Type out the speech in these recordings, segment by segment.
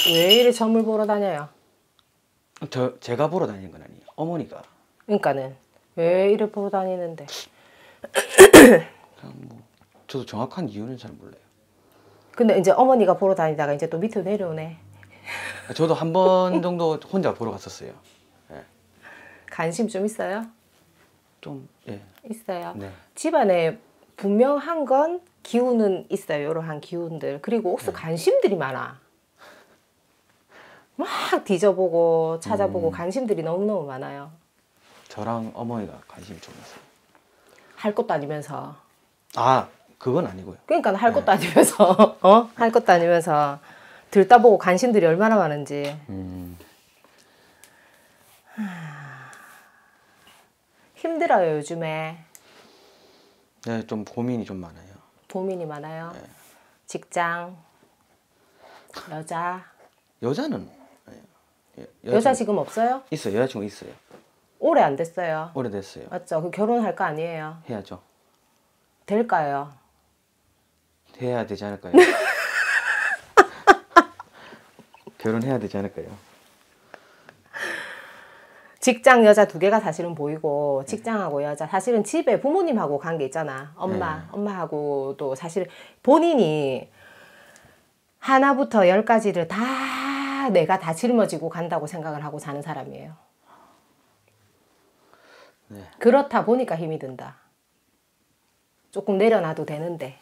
왜 이리 점을 보러 다녀요? 제가 보러 다니는 건 아니에요. 어머니가. 그러니까는 왜 이리 보러 다니는데? 그냥 뭐 저도 정확한 이유는 잘 몰라요. 근데 이제 어머니가 보러 다니다가 이제 또 밑으로 내려오네. 저도 한 번 정도 혼자 보러 갔었어요. 예. 관심 좀 있어요? 좀 예. 있어요. 네. 집안에 분명한 건 기운은 있어요. 이러한 기운들. 그리고 옥수 관심들이 많아. 막 뒤져보고 찾아보고 관심들이 너무너무 많아요. 저랑 어머니가 관심이 좀 있어요. 할 것도 아니면서. 아, 그건 아니고요. 그러니까 할 것도 아니면서 할 것도 아니면서 들다 보고 관심들이 얼마나 많은지. 힘들어요 요즘에. 네, 좀 고민이 좀 많아요. 고민이 많아요. 네. 직장, 여자. 여자는 여자 지금 없어요? 있어요. 여자친구 있어요. 오래 안 됐어요. 오래됐어요. 맞죠? 그 결혼할 거 아니에요? 해야죠. 될까요? 해야 되지 않을까요? 결혼해야 되지 않을까요? 직장 여자 두 개가 사실은 보이고 직장하고 여자 사실은 집에 부모님하고 관계 있잖아. 엄마하고도 사실 본인이 하나부터 10까지를 다 내가 다 짊어지고 간다고 생각을 하고 사는 사람이에요. 네. 그렇다 보니까 힘이 든다. 조금 내려놔도 되는데.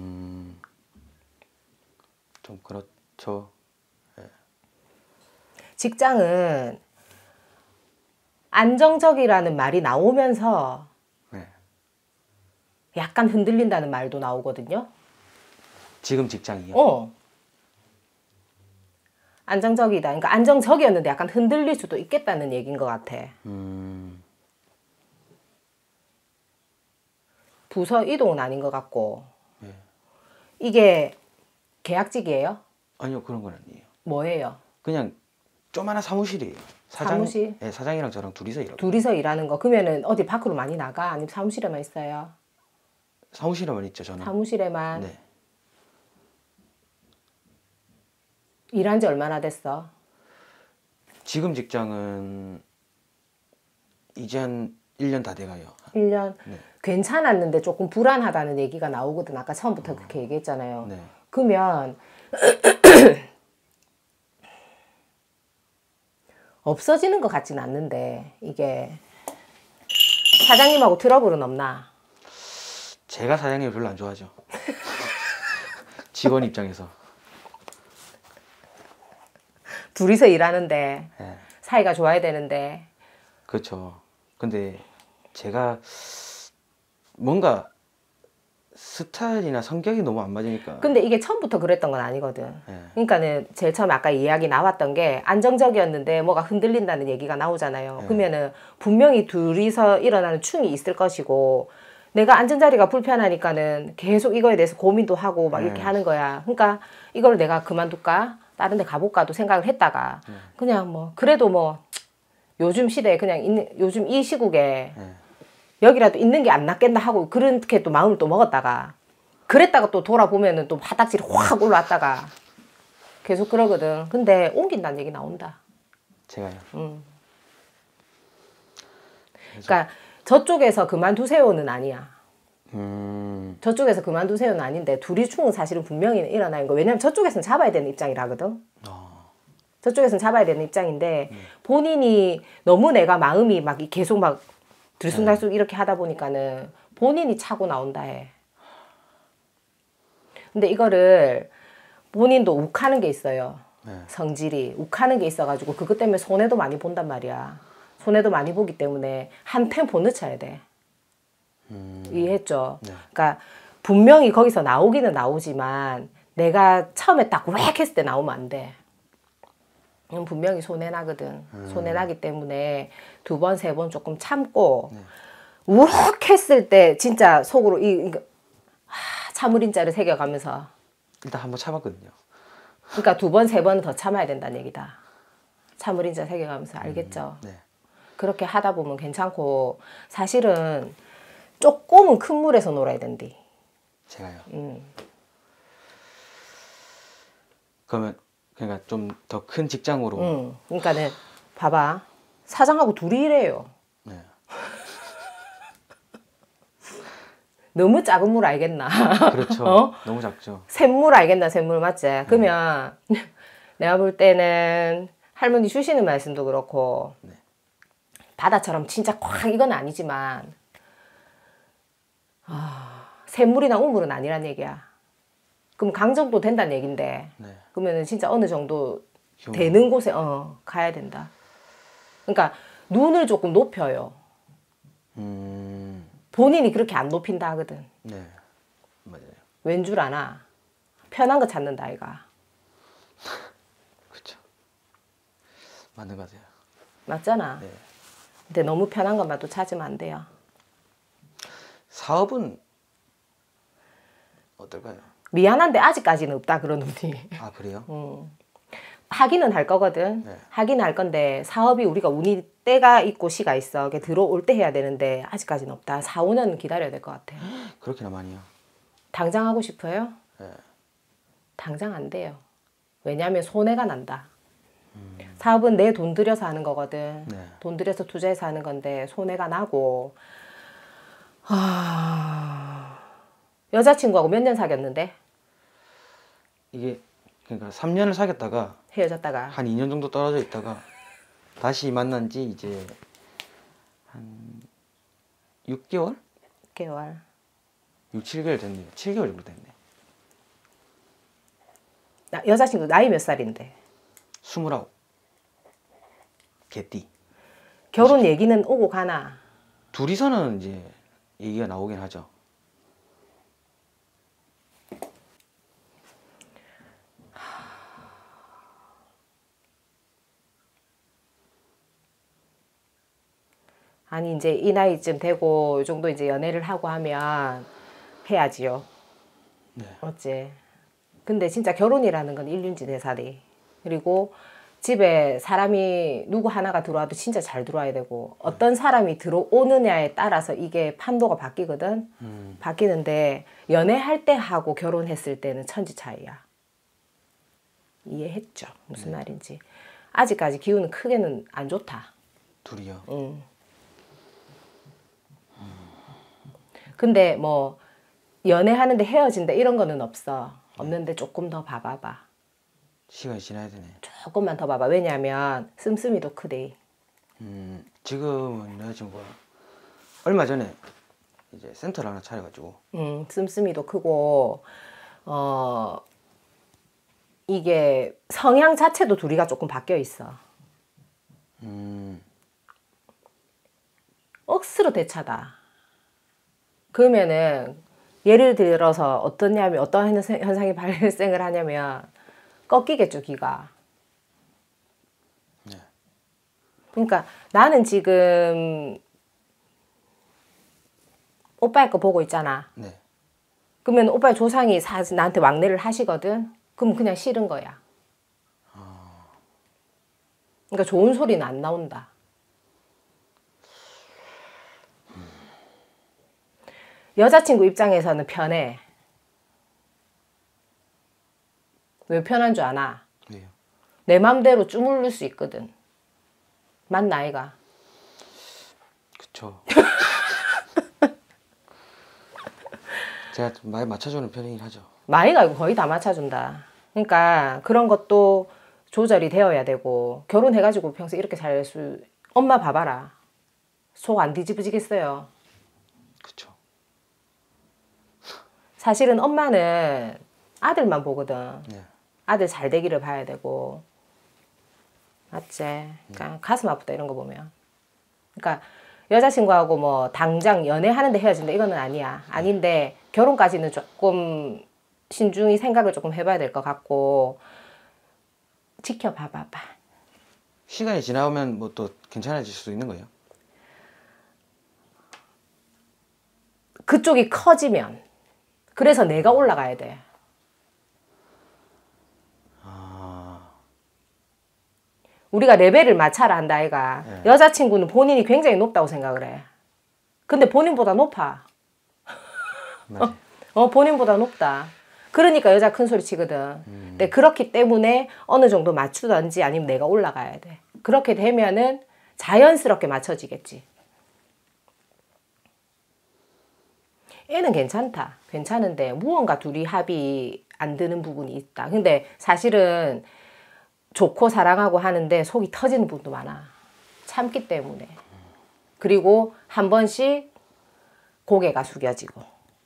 좀 그렇죠. 네. 직장은 안정적이라는 말이 나오면서 네. 약간 흔들린다는 말도 나오거든요. 지금 직장이요? 안정적이다. 그러니까 안정적이었는데 약간 흔들릴 수도 있겠다는 얘기인 것 같아. 부서 이동은 아닌 것 같고. 네. 이게 계약직이에요? 아니요, 그런 건 아니에요. 뭐예요? 그냥 조그마한 사무실이에요. 사무실? 네, 사장이랑 저랑 둘이서 일하고. 둘이서 일하는 거. 그러면은 어디 밖으로 많이 나가? 아니면 사무실에만 있어요? 사무실에만 있죠, 저는. 사무실에만. 네. 일한 지 얼마나 됐어? 지금 직장은 이제 한 1년 다 돼가요. 1년? 네. 괜찮았는데 조금 불안하다는 얘기가 나오거든. 아까 처음부터 그렇게 얘기했잖아요. 네. 그러면 없어지는 것 같지는 않는데 이게 사장님하고 트러블은 없나? 제가 사장님을 별로 안 좋아하죠. 직원 입장에서. 둘이서 일하는데 네. 사이가 좋아야 되는데. 그렇죠. 근데 제가 뭔가 스타일이나 성격이 너무 안 맞으니까. 근데 이게 처음부터 그랬던 건 아니거든. 네. 그러니까는 제일 처음에 아까 이야기 나왔던 게 안정적이었는데 뭐가 흔들린다는 얘기가 나오잖아요. 네. 그러면은 분명히 둘이서 일어나는 충이 있을 것이고 내가 앉은 자리가 불편하니까는 계속 이거에 대해서 고민도 하고 막 이렇게 하는 거야. 그러니까 이걸 내가 그만둘까? 다른 데 가볼까도 생각을 했다가 그냥 뭐 그래도 뭐 요즘 시대에 그냥 요즘 이 시국에 여기라도 있는 게 안 낫겠나 하고 그렇게 또 마음을 또 먹었다가 그랬다가 또 돌아보면은 또 바닥질이 확 올라왔다가 계속 그러거든. 근데 옮긴다는 얘기 나온다. 제가요. 그러니까 저쪽에서 그만두세요는 아니야. 저쪽에서 그만두세요는 아닌데 둘이 충은 사실은 분명히 일어나는 거. 왜냐면 저쪽에서는 잡아야 되는 입장이라거든. 저쪽에서는 잡아야 되는 입장인데 본인이 너무 내가 마음이 막 계속 막 들쑥날쑥 이렇게 하다 보니까는 본인이 차고 나온다 해. 근데 이거를 본인도 욱하는 게 있어요. 성질이 욱하는 게 있어가지고 그것 때문에 손해도 많이 본단 말이야. 손해도 많이 보기 때문에 한 템포 늦춰야 돼. 이해했죠? 네. 그러니까 분명히 거기서 나오기는 나오지만 내가 처음에 딱 웩 했을 때 나오면 안 돼. 그럼 분명히 손해나거든. 손해나기 때문에 2번, 3번 조금 참고 우럭 했을 때 진짜 속으로 참을인자를 새겨가면서 일단 한번 참았거든요. 그러니까 2번, 3번 더 참아야 된다는 얘기다. 참을인자 새겨가면서 알겠죠? 네. 그렇게 하다 보면 괜찮고 사실은 조금은 큰 물에서 놀아야 된대. 제가요. 그러면 그러니까 좀 더 큰 직장으로. 응. 그러니까는 봐봐. 사장하고 둘이 일해요. 네. 너무 작은 물 알겠나? 그렇죠. 어? 너무 작죠. 샘물 알겠나? 샘물 맞지? 그러면 내가 볼 때는 할머니 주시는 말씀도 그렇고 네. 바다처럼 진짜 꽉 이건 아니지만 샘물이나 우물은 아니란 얘기야. 그럼 강정도 된다는 얘긴데 네. 그러면은 진짜 어느 정도 휴. 되는 곳에 가야 된다. 그러니까 눈을 조금 높여요. 본인이 그렇게 안 높인다 하거든. 네. 맞아요. 왠 줄 아나? 편한 거 찾는다 아이가. 그렇죠. 맞는 것 같아요. 맞잖아. 네. 근데 너무 편한 것만 또 찾으면 안 돼요. 사업은 어떨까요? 미안한데 아직까지는 없다 그런 놈이. 아, 그래요? 하기는 할 거거든. 네. 하기는 할 건데 사업이 우리가 운이 때가 있고 시가 있어. 그게 들어올 때 해야 되는데 아직까지는 없다. 4, 5년 기다려야 될 것 같아. 그렇게나 많이요? 당장 하고 싶어요? 네. 당장 안 돼요. 왜냐하면 손해가 난다. 사업은 내 돈 들여서 하는 거거든. 네. 돈 들여서 투자해서 하는 건데 손해가 나고 여자친구하고 몇 년 사귀었는데? 이게 그러니까 3년을 사귀었다가 헤어졌다가 한 2년 정도 떨어져 있다가 다시 만난 지 이제 한 6개월? 6개월. 6, 7개월 됐네요. 7개월 정도 됐네. 여자친구 나이 몇 살인데? 29. 개띠. 결혼 얘기는 오고 가나? 둘이서는 이제 얘기가 나오긴 하죠. 아니 이제 이 나이쯤 되고 이 정도 이제 연애를 하고 하면 해야지요. 네. 어째. 근데 진짜 결혼이라는 건 일륜지대살이. 그리고 집에 사람이 누구 하나가 들어와도 진짜 잘 들어와야 되고 어떤 사람이 들어오느냐에 따라서 이게 판도가 바뀌거든. 바뀌는데 연애할 때 하고 결혼했을 때는 천지 차이야. 이해했죠? 무슨 말인지. 아직까지 기운은 크게는 안 좋다. 둘이요. 근데 뭐 연애하는데 헤어진다 이런 거는 없어. 없는데 조금 더 봐봐봐. 시간이 지나야 되네. 조금만 더 봐봐. 왜냐면 씀씀이도 크대. 지금은 여자친구가 얼마 전에 이제 센터를 하나 차려가지고 씀씀이도 크고 이게 성향 자체도 둘이가 조금 바뀌어 있어. 억수로 대차다. 그러면은 예를 들어서 어떤 현상이 발생을 하냐면 꺾이겠죠, 기가. 네. 그러니까 나는 지금 오빠의 거 보고 있잖아. 네. 그러면 오빠의 조상이 나한테 왕래를 하시거든. 그럼 그냥 싫은 거야. 그러니까 좋은 소리는 안 나온다. 여자친구 입장에서는 편해. 왜 편한 줄 아나? 왜요? 내 맘대로 주물를 수 있거든. 맞나 아이가? 그쵸. 제가 좀 많이 맞춰주는 편이긴 하죠. 마이가 이거 거의 다 맞춰준다. 그러니까 그런 것도 조절이 되어야 되고 결혼해가지고 평생 이렇게 살 수... 엄마 봐봐라. 속 안 뒤집어지겠어요. 그쵸. 사실은 엄마는 아들만 보거든. 네. 아들 잘 되기를 봐야 되고. 맞지? 그러니까 가슴 아프다 이런 거 보면. 그러니까 여자친구하고 뭐 당장 연애하는데 헤어진다 이거는 아니야. 아닌데 결혼까지는 조금 신중히 생각을 조금 해봐야 될 것 같고 지켜봐봐봐. 시간이 지나면 뭐 또 괜찮아질 수도 있는 거예요? 그쪽이 커지면. 그래서 내가 올라가야 돼. 우리가 레벨을 맞춰라 한다 아이가. 네. 여자친구는 본인이 굉장히 높다고 생각을 해. 근데 본인보다 높아. 맞아요. 본인보다 높다. 그러니까 여자 큰 소리 치거든. 근데 그렇기 때문에 어느 정도 맞추던지 아니면 내가 올라가야 돼. 그렇게 되면은 자연스럽게 맞춰지겠지. 애는 괜찮다. 괜찮은데 무언가 둘이 합이 안 드는 부분이 있다. 근데 사실은 좋고 사랑하고 하는데 속이 터지는 부분도 많아. 참기 때문에. 그리고 한 번씩 고개가 숙여지고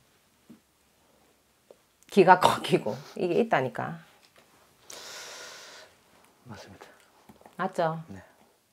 기가 꺾이고 이게 있다니까. 맞습니다. 맞죠? 네.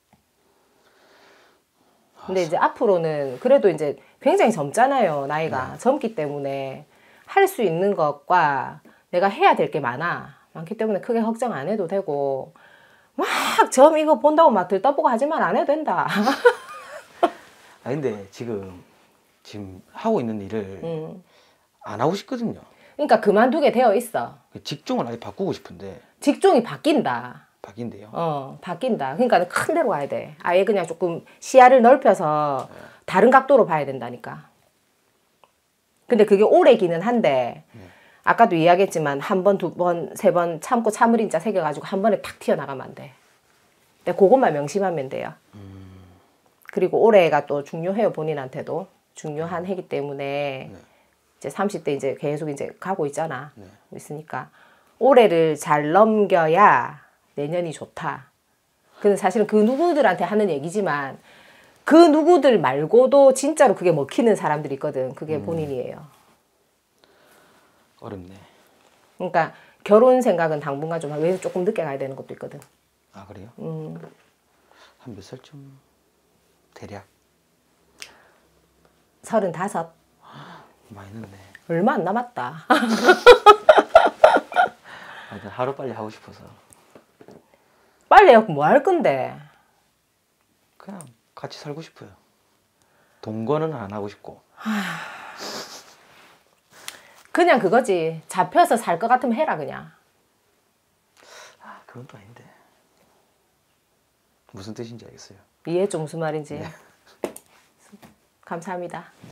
근데 이제 앞으로는 그래도 이제 굉장히 젊잖아요. 나이가. 네. 젊기 때문에 할 수 있는 것과 내가 해야 될 게 많기 때문에 크게 걱정 안 해도 되고 막 점 이거 본다고 막 들떠보고 하지만 안 해도 된다. 아 근데 지금 하고 있는 일을 안 하고 싶거든요. 그러니까 그만두게 되어 있어. 직종을 아예 바꾸고 싶은데 직종이 바뀐다. 바뀐대요. 바뀐다. 그러니까 큰 데로 가야 돼. 아예 그냥 조금 시야를 넓혀서 다른 각도로 봐야 된다니까. 근데 그게 오래기는 한데 아까도 이야기했지만 한 번, 두 번, 세 번 참고 참을인자 새겨가지고 한 번에 탁 튀어나가면 안 돼. 근데 그것만 명심하면 돼요. 그리고 올해가 또 중요해요. 본인한테도. 중요한 해기 때문에 이제 30대 이제 계속 이제 가고 있잖아. 있으니까 올해를 잘 넘겨야 내년이 좋다. 근데 사실은 그 누구들한테 하는 얘기지만 그 누구들 말고도 진짜로 그게 먹히는 사람들이 있거든. 그게 본인이에요. 어렵네. 그러니까 결혼 생각은 당분간 좀 왜 조금 늦게 가야 되는 것도 있거든. 아 그래요? 한 몇 살쯤 대략? 35. 많이 늦네. 얼마 안 남았다. 하여튼 하루 빨리 하고 싶어서 빨리 해갖고 뭐 할 건데. 그냥 같이 살고 싶어요. 동거는 안 하고 싶고. 그냥 그거지. 잡혀서 살 것 같으면 해라 그냥. 아 그건 또 아닌데. 무슨 뜻인지 알겠어요. 이해했죠 무슨 말인지. 감사합니다.